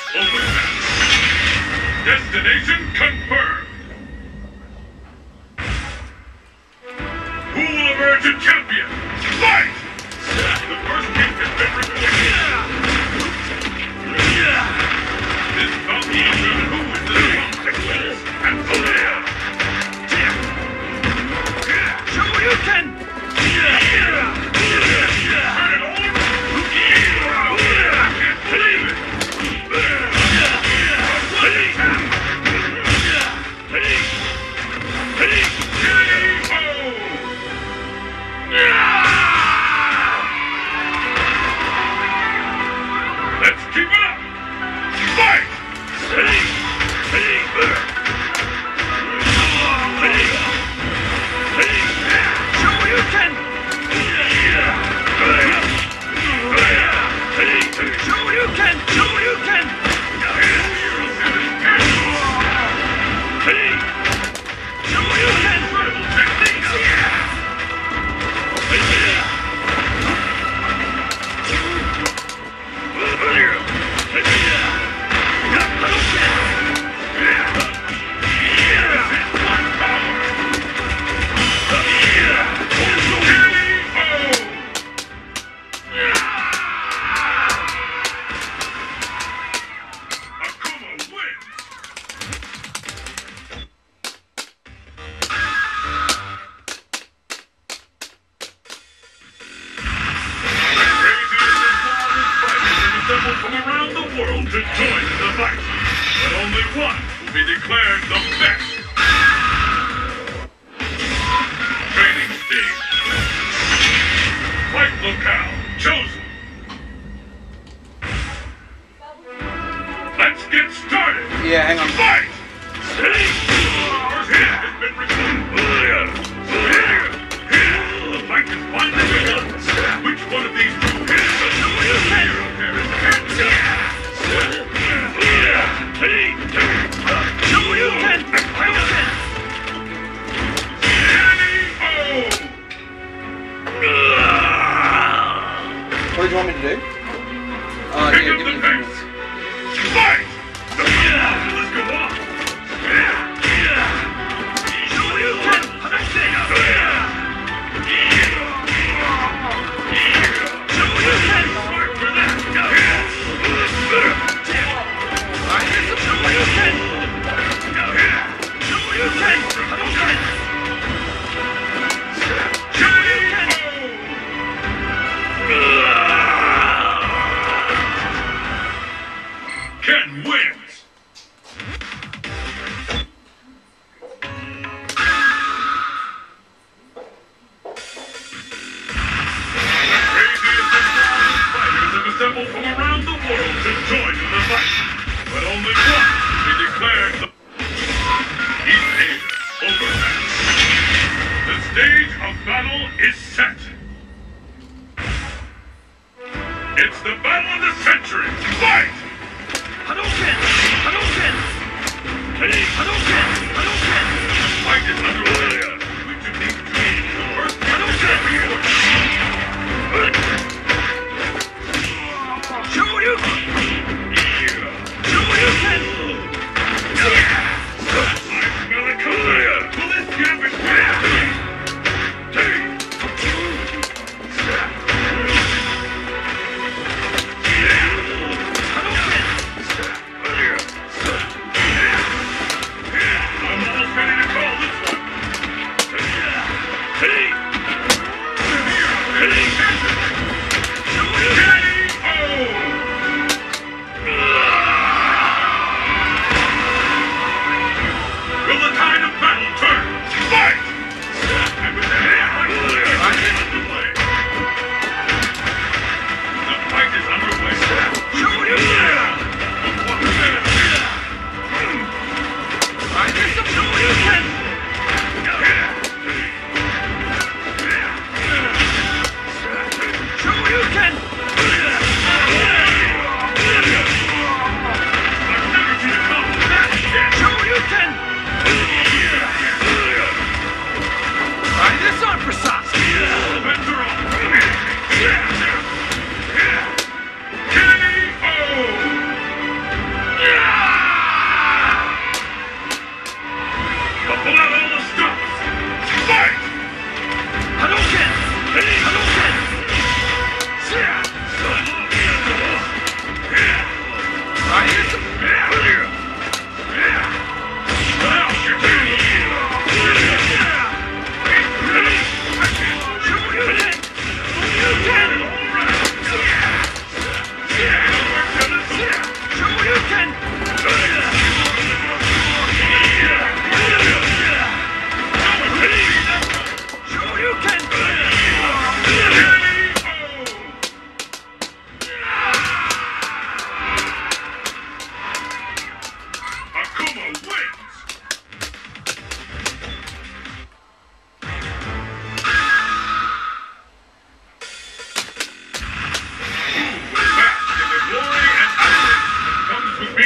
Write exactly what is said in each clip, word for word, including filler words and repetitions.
Overpass. Destination confirmed. Who will emerge a champion? Fight! The first kick has been recorded. This bout will determine who wins the consequences. And from there. Shoryuken! Turn it on! I can't believe it! Let's keep it up! Fight! Shoryuken! Shoryuken! Shoryuken! Shoryuken! Akuma wins! Assembled from around the world to join in the fight, but only one will be declared the best. Training stage. Fight locale chosen. Let's get started. Yeah, hang on. Fight! First hit has been recorded. The fight is finally begun. Which one of these two hits does the hero there is cancer? Shoryuken! What do you want me to do? Uh, Pick yeah, up give the me pace. Fight! Let's go on. Shoryuken! Shoryuken! Smart for that. Shoryuken! Shoryuken! Ken wins. Fighters have assembled from around the world to join in the fight, but only one will be declared the East Asia Overpass. The stage of battle is set. It's the battle of the century. Fight! Hadouken! Hadouken! Hadouken! Hadouken! Fight is underway. Which of these two is the first champion? Shoryuken!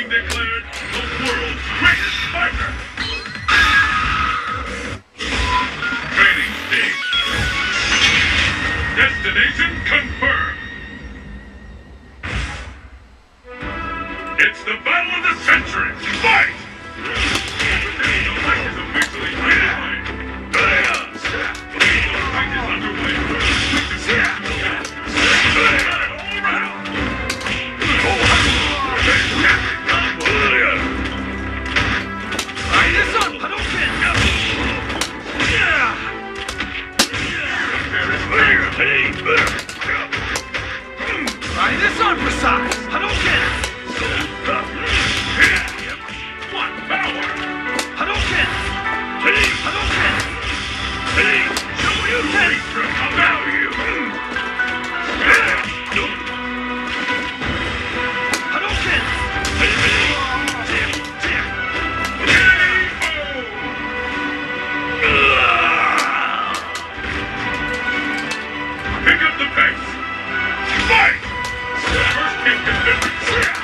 being declared the world's greatest fighter. Training stage. Destination confirmed. It's the battle of the century. Fight! The fight is officially underway. The fight is underway. All around. Try this on, Hadouken! Try this on, Precise! Hadouken! One power. Hadouken! Hadouken! Shoryuken! Value. Hadouken! Pick up the pace. Fight! First kick has been received.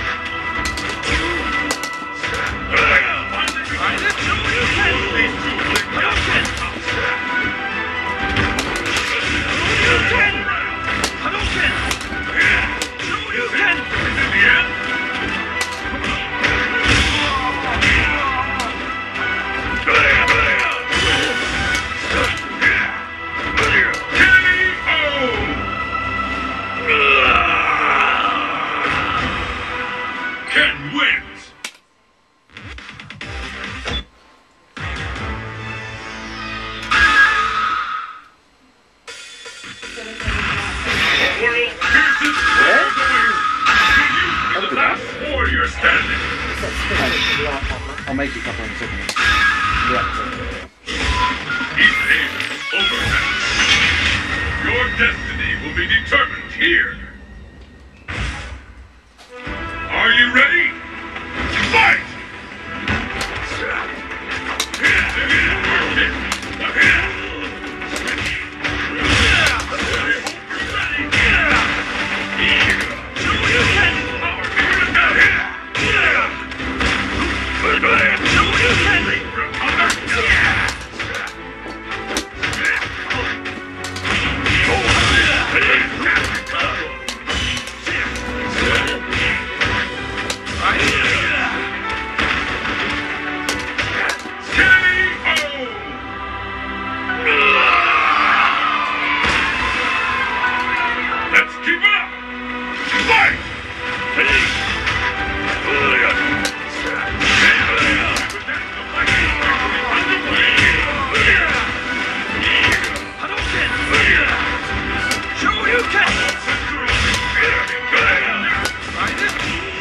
Try this, Shoryuken! These two will Hadouken! Shoryuken! Hadouken! Shoryuken! Is it the end? Ken wins! World fiercest warrior warrior! You be the last warrior standing! I'll make you a couple in a second. Yeah. East Asia overmatch. Your destiny will be determined here. Are you ready? Fight! Let's keep it up! Fight! Hadouken! Shoryuken! Try this!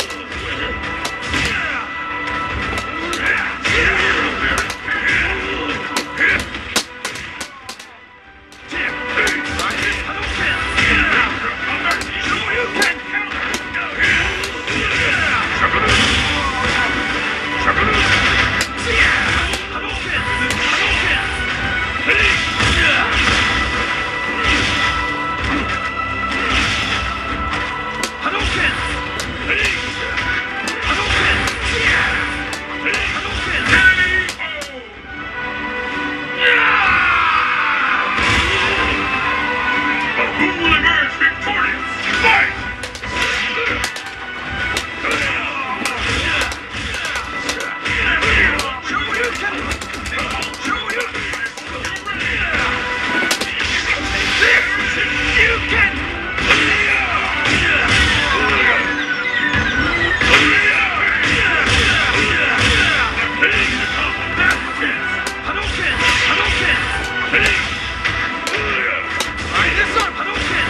Try this, Hadouken! Shoryuken! Hadouken! Hadouken! Hadouken! Hadouken! Hadouken! But who will emerge victorious? Fight! Shoryuken! Shoryuken! You can! Hadouken! Hadouken! Try this on, Hadouken!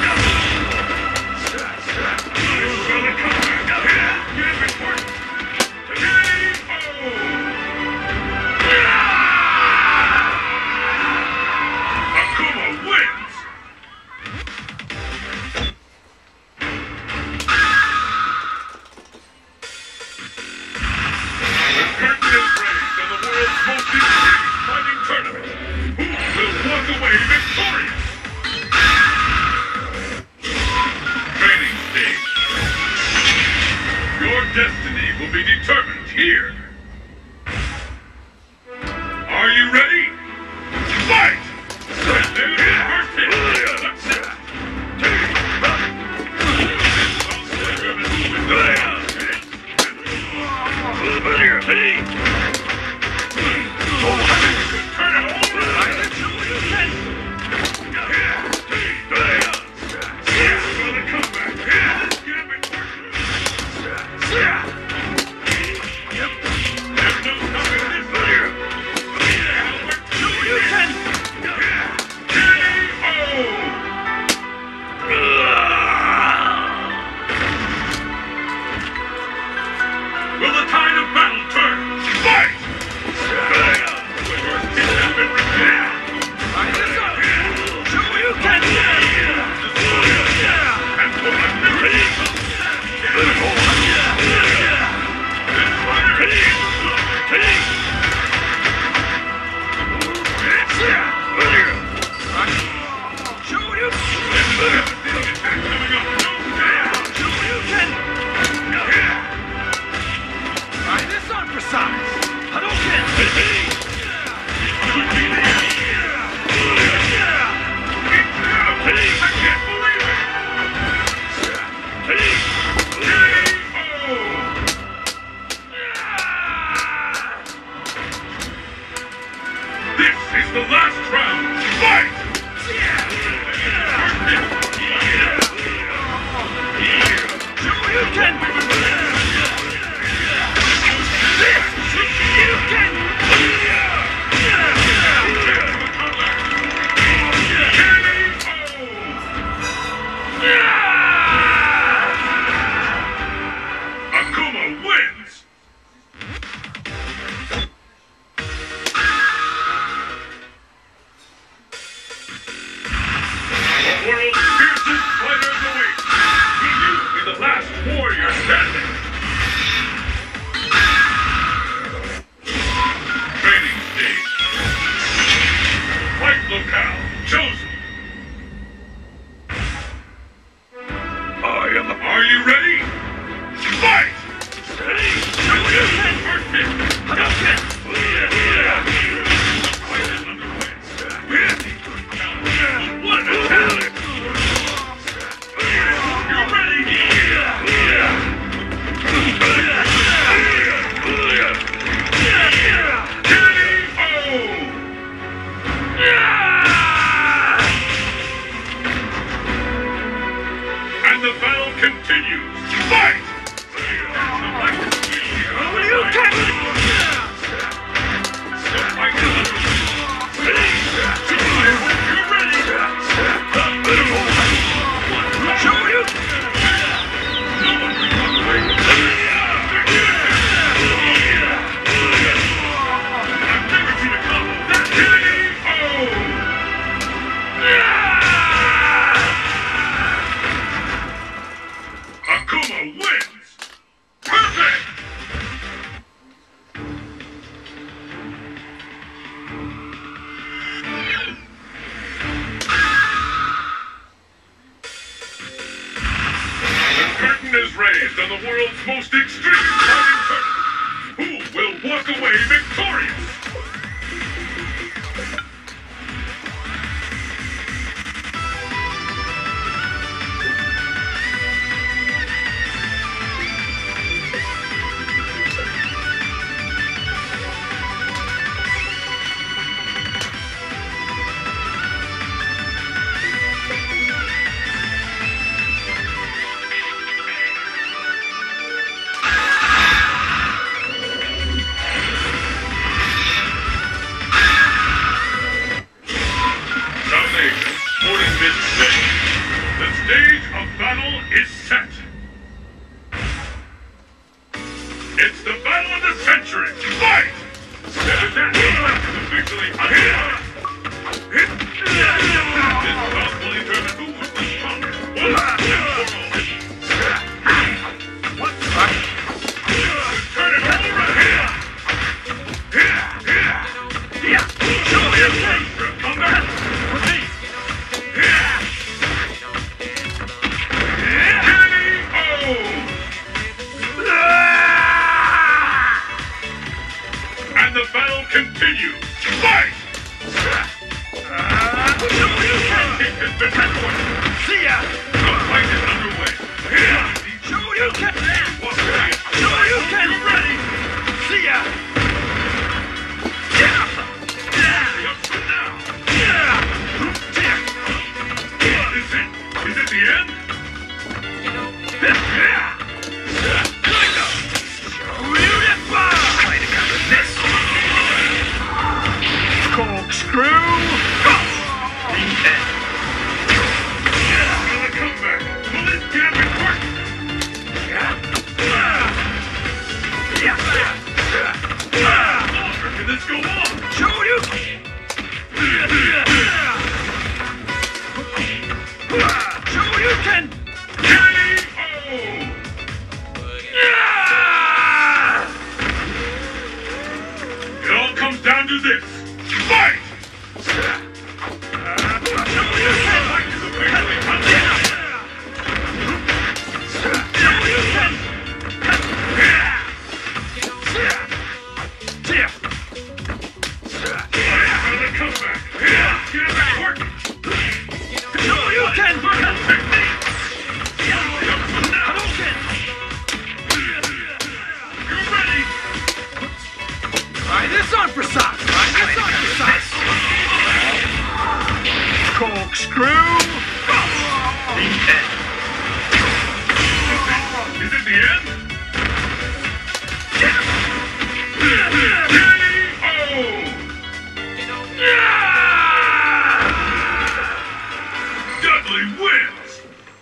Akuma wins! The curtain is raised on the world's most exciting fighting tournament. Who will walk away victorious? Training stage. Your destiny will be be determined here. Are you ready? Fight! First hit. That's it. Turn it over! For the comeback! Gambit working! There's no stopping this fire! You can! K O! Will the tide of battle turn? Fight! The first hit has been repaired. Right this up! Show you can! And for a miracle, this fighter is Show you! attack coming up. No fair. Show you can! Try this on for size! Hadouken! Could be the end. I can't believe it. K O! This is the last round. Fight! Show you can! This! You can! Akuma wins! The world's fiercest fighter awaits. Will you be the last warrior standing? Training stage. Fight locale chosen. I am. Are you ready? Fight! Show you can! First hit. Hadouken! Fight is underway. What a talent! You ready? And the battle continues. Fight! You can! You ready? Show you! No one can walk away. I've never seen a combo that K O! Akuma wins! Perfect! The curtain is raised on the world's most extreme fighting tournament. Who will walk away victorious? It's the battle of the century! Fight! This bout will determine who was the strongest. One last What? Turn it over here! Show me your face! Come back! K O! continues. Fight! Uh, Shoryuken! Kick has been recorded. See ya! The fight is underway. Shoryuken! What are you? Shoryuken! You ready? See ya! The upset now. Is it? Is it the end? Corkscrew! The end. Gonna come back. Will this gambit work? Longer can this go on? Shoryuken! Shoryuken! K O! It all comes down to this. Fight! Shoryuken! Fight is officially underway. Shoryuken! Gonna come back. Gambit work. Shoryuken! Technique. Hadouken! You ready? Try this on for size! Try this on for size! Corkscrew! The end. Is it the end? K O! Dudley wins!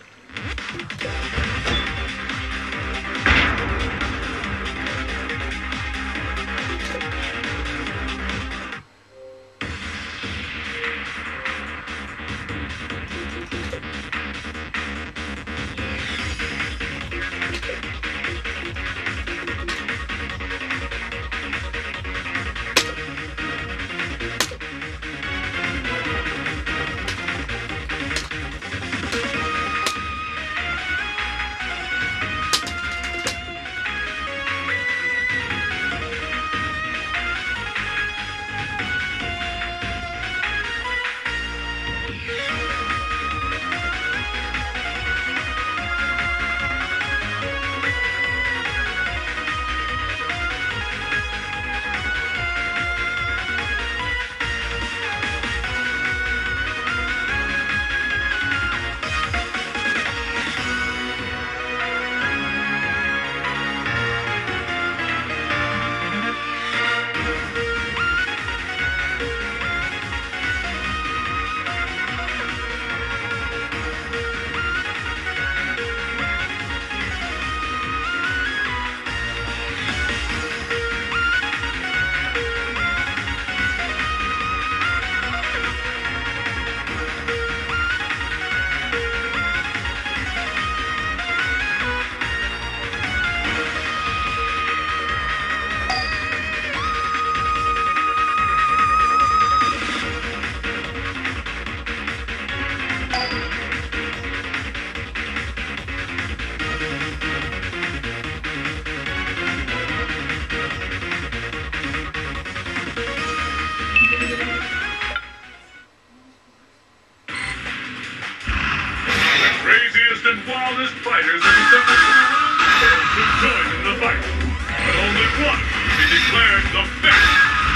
Craziest and wildest fighters have assembled from around the world to join in the fight. But only one will be declared the best.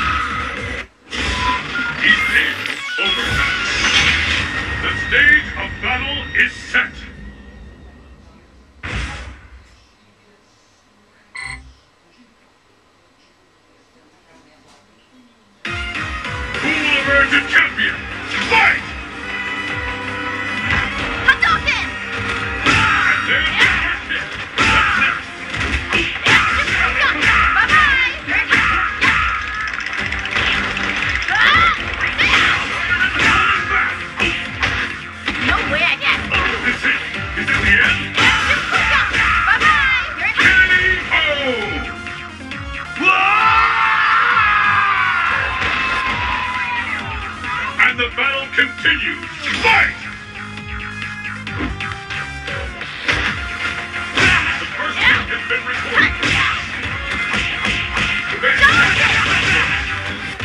He's in overtime. The stage of battle is set. Who will emerge a champion? Fight! Hadouken! And there's the first hit. What's next? Bye-bye! Coming back. No way again! Is it? Is it the end? Bye-bye! K O! And the battle continues. Fight! The first hit has been recorded.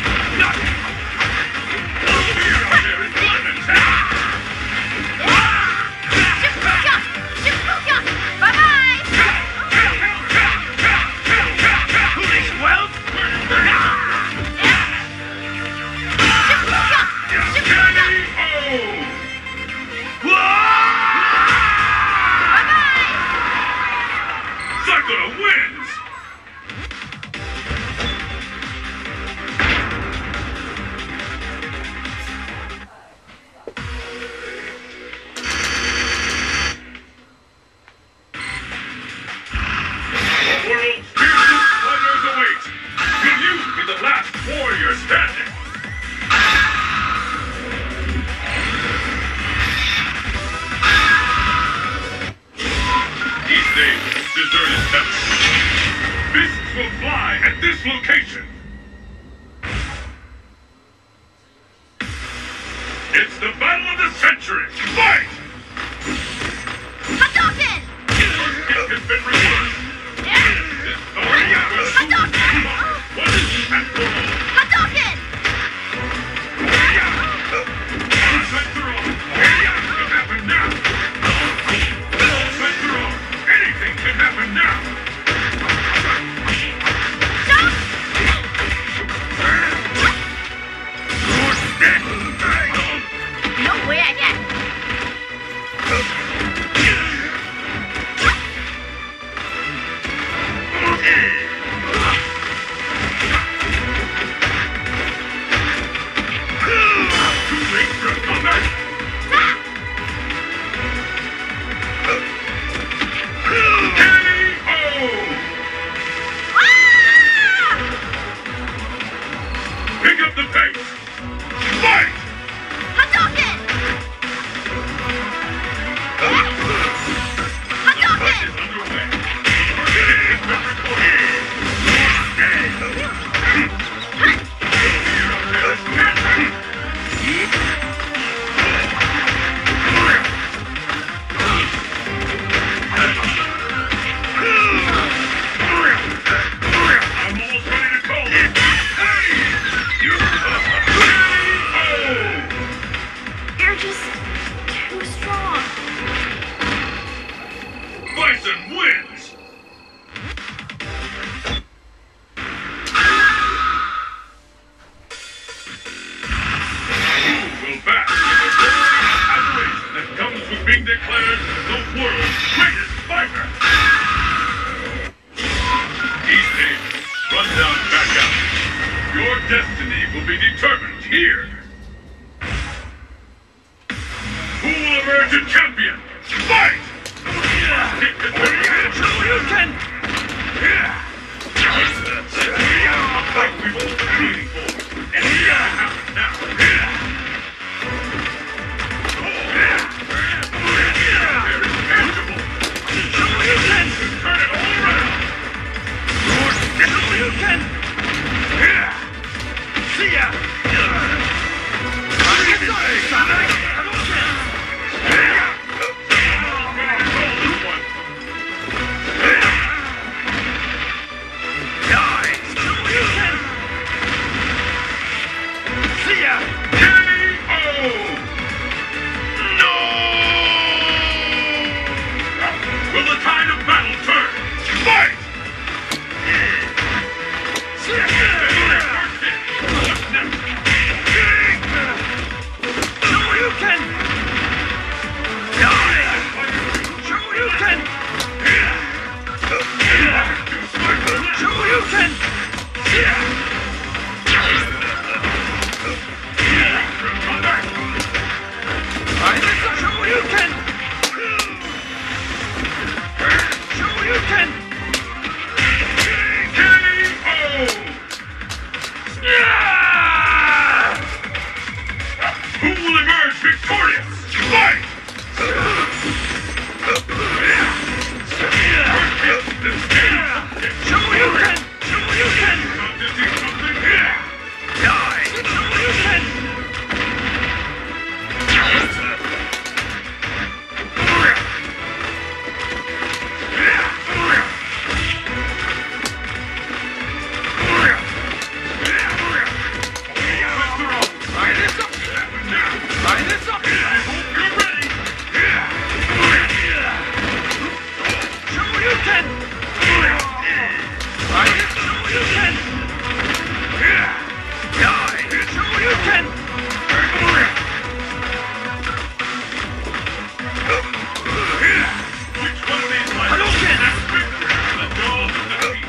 this location! It's the battle of the century! Fight! Hadouken! First kick has been reversed! This power will soon Hadouken! What is that for all? Hadouken! All sets are off! Anything can happen now! All sets are off! Anything can happen now! Jump! No way I get! Too late for a comeback! K O! Ah! Pick up the pace! Fight! Hadouken! Hadouken! Fight is underway. First kick has been recorded. I'm almost ready to call it. Hey! You're You're just too strong. Bison wins! Who will back the adoration that comes with being declared the world's greatest fighter? East Asia, run down back out. Your destiny will be determined here. Who will emerge a champion? Fight! Kick has been Hadouken! A fight we've all been waiting for. And it's gonna happen now. There is tangible. Hadouken! Turn it all around. Hadouken! See ya! Hadouken! Will the tide of battle turn? Fight! What's next? Shoryuken! Shoryuken! Shoryuken! Shoryuken! Shoryuken! K O! Who will emerge victorious? Fight! Shoryuken! Shoryuken! About to see something? Shoryuken! Try this up! Try this up! I hope you're ready! Shoryuken! Try this! Shoryuken! Shoryuken! Which one of these lights? Hadouken! That's victory for the jaws of defeat.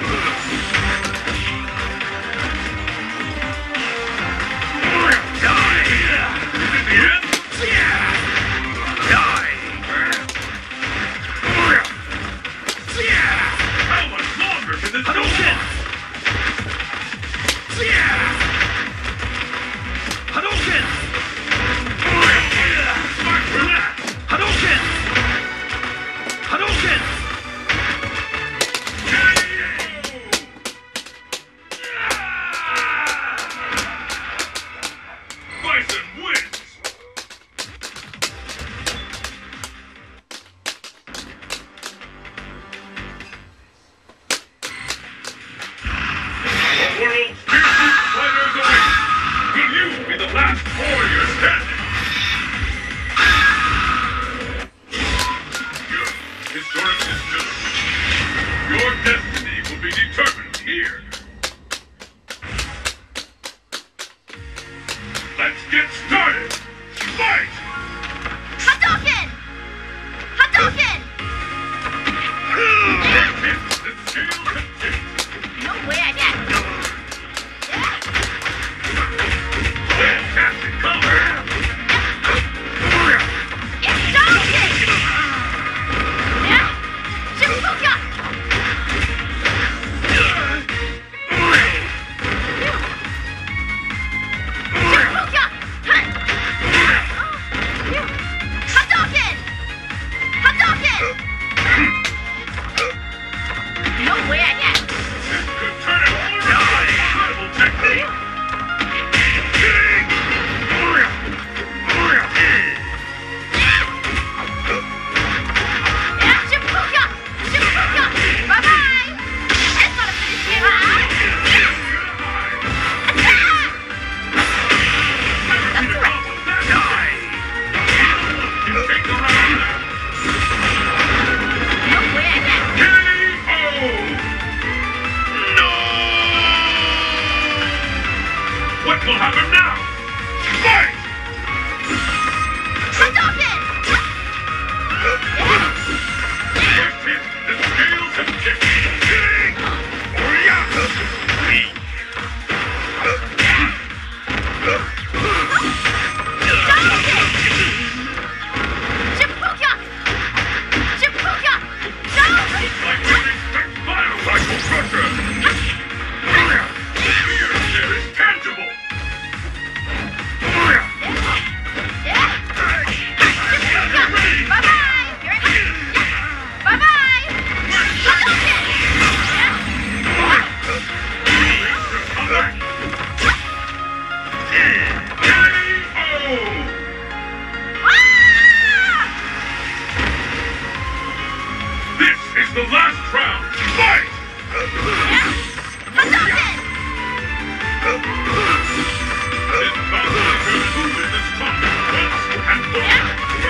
Is it the end? How much longer can this go Hadouken! on? Hadouken! Smart for that! Hadouken! Hadouken! K O! What will happen now? Fight! Hadouken! First hit, the scales have tipped. Shippuden! Shippuden! No! Like we expect fire cycle crusher! Fear there is tangible! Shippuden! Bye-bye! Bye-bye! Hadouken! Come back! K O! This is the last round! Fight! Hadouken! This bout will determine who is the strongest once and for all.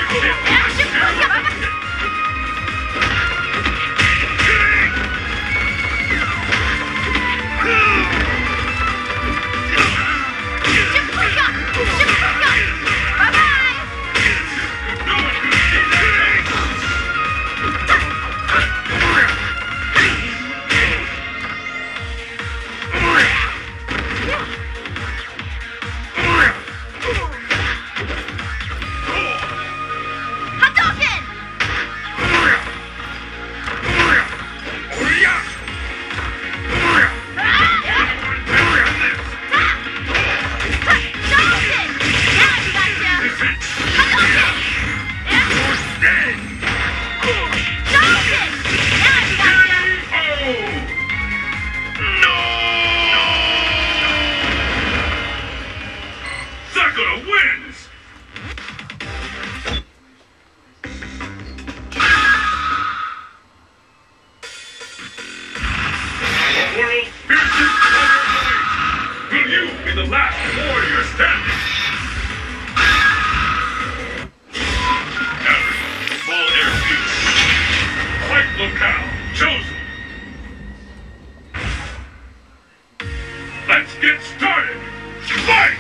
Sakura wins! The world's fiercest warrior blade! Will you be the last warrior standing? Average, small airfield. Fight locale chosen. Let's get started! Fight!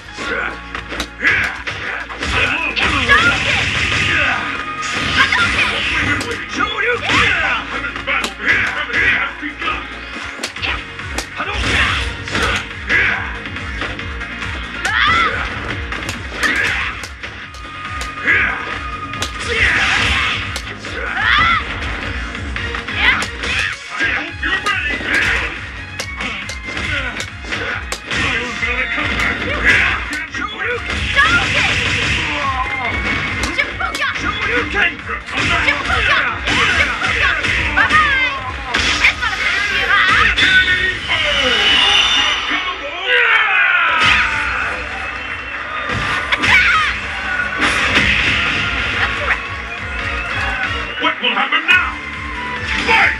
What will happen now? Fight!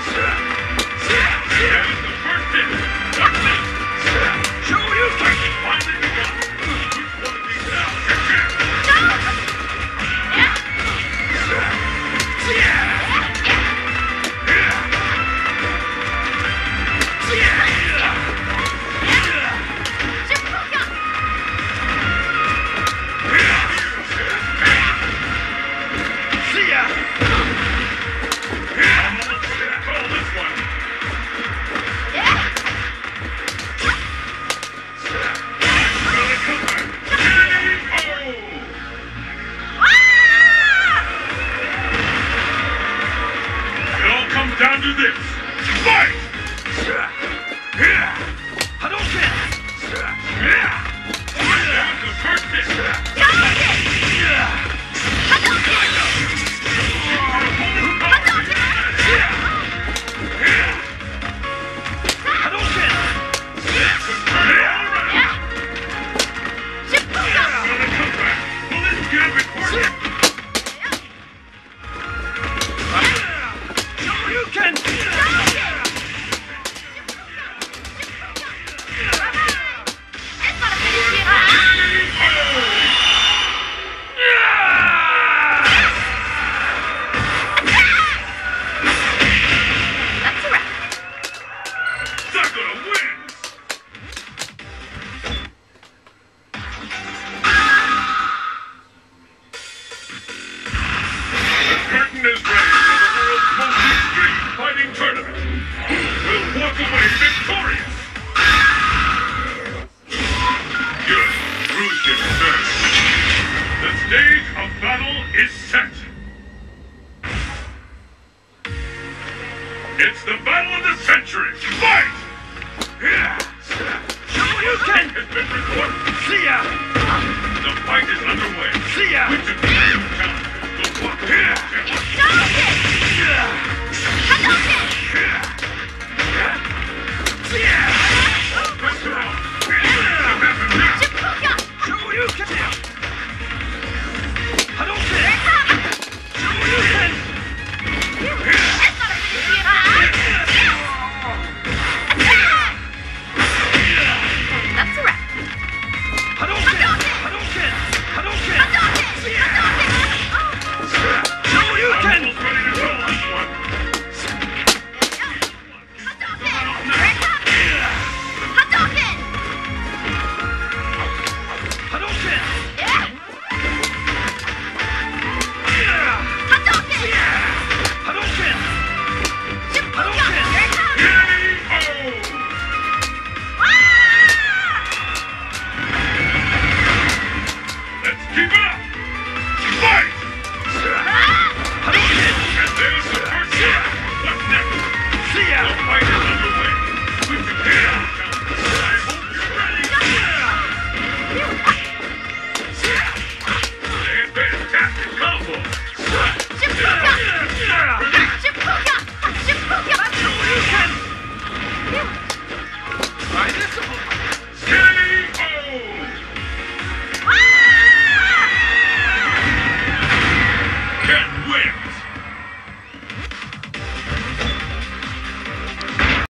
That is the first hit. What's next? Shoryuken! Finally begun. Which one of these now can get? Down to this. Fight! Hadouken! That's the first hit. has been recorded. See ya! The fight is underway. See ya! Which of